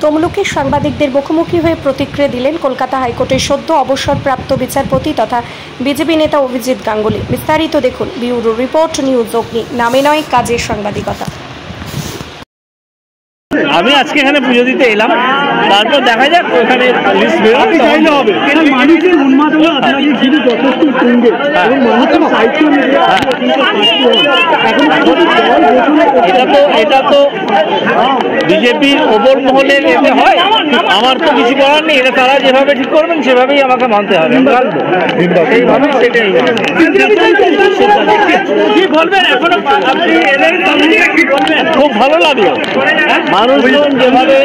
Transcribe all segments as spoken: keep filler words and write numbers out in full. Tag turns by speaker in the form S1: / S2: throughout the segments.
S1: তমলুকে সাংবাদিকদের মুখোমুখি হয়ে প্রতিক্রিয়া দিলেন কলকাতা হাইকোর্টের সদ্য অবসরপ্রাপ্ত বিচারপতি তথা বিজেপি নেতা অভিজিৎ গাঙ্গুলি। বিস্তারিত দেখুন ব্যুরো রিপোর্ট, নিউজ অগ্নি। নামে নয়, কাজের সাংবাদিকতা।
S2: আমি আজকে এখানে পুজো দিতে এলাম, তারপর দেখা যাক ওখানে লিস্ট বেরোবে হবে।
S3: মানুষের উন্মাদনা আপনাকে ঘিরে যথেষ্ট তুঙ্গে এবং মানুষের সাহিত্য
S2: এটা তো এটা তো বিজেপির ওপর মহলের এতে হয়, আমার তো কিছু করার নেই। এটা তারা যেভাবে ঠিক করবেন সেভাবেই আমাকে মানতে হবে। সেইভাবে সেটাই কি বলবেন এখনো আপনি খুব ভালো লাগলো। মানুষজন যেভাবে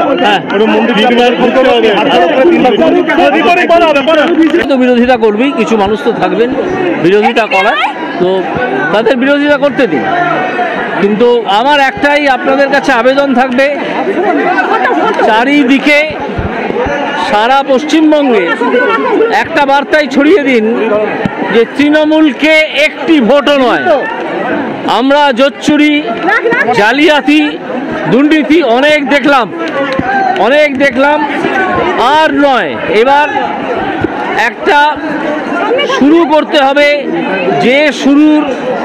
S2: বিরোধিতা করবেই, কিছু মানুষ তো থাকবেন বিরোধিতা করার, তো তাদের বিরোধিতা করতে দিন। কিন্তু আমার একটাই আপনাদের কাছে আবেদন থাকবে, চারিদিকে সারা পশ্চিমবঙ্গে একটা বার্তাই ছড়িয়ে দিন যে তৃণমূলকে একটি ভোটও নয়। আমরা জোচ্চুরি, জালিয়াতি, দুর্নীতি অনেক দেখলাম অনেক দেখলাম আর নয়। এবার একটা শুরু করতে হবে, যে শুরুর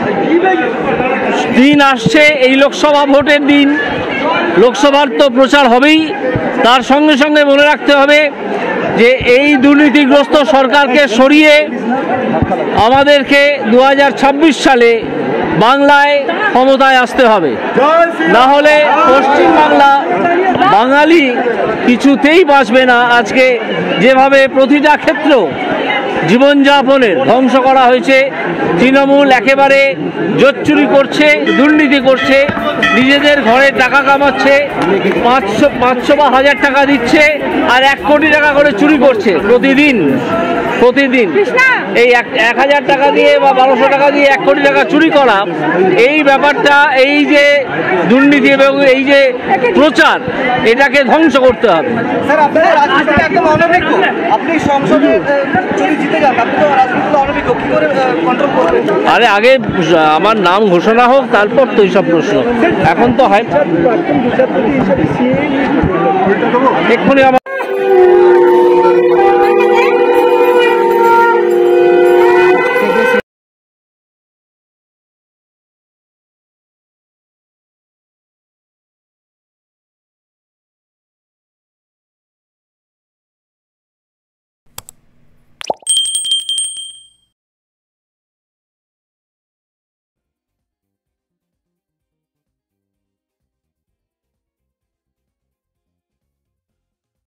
S2: দিন আসছে এই লোকসভা ভোটের দিন। লোকসভার তো প্রচার হবেই, তার সঙ্গে সঙ্গে মনে রাখতে হবে যে এই দুর্নীতিগ্রস্ত সরকারকে সরিয়ে আমাদেরকে দু হাজার ছাব্বিশ সালে বাংলায় ক্ষমতায় আসতে হবে। না হলে পশ্চিমবাংলা বাঙালি কিছুতেই বাঁচবে না। আজকে যেভাবে প্রতিটা ক্ষেত্র জীবনযাপনের ধ্বংস করা হয়েছে, তৃণমূল একেবারে জোচ্চুরি করছে, দুর্নীতি করছে, নিজেদের ঘরে টাকা কামাচ্ছে, পাঁচশো পাঁচশো বা হাজার টাকা দিচ্ছে আর এক কোটি টাকা করে চুরি করছে প্রতিদিন প্রতিদিন এই এক হাজার টাকা দিয়ে বা বারোশো টাকা দিয়ে এক কোটি টাকা চুরি করা, এই ব্যাপারটা, এই যে দুর্নীতি এবং এই যে প্রচার, এটাকে ধ্বংস করতে হবে। আরে আগে আমার নাম ঘোষণা হোক, তারপর তো এইসব প্রশ্ন। এখন তো হয় এক্ষুনি আমার